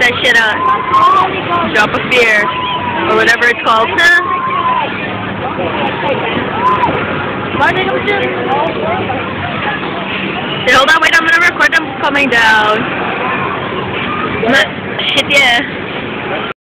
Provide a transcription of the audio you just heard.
that shit out. Drop of fear. Or whatever it's called. Hey, hold on, wait, I'm gonna record them coming down. Shit, yeah.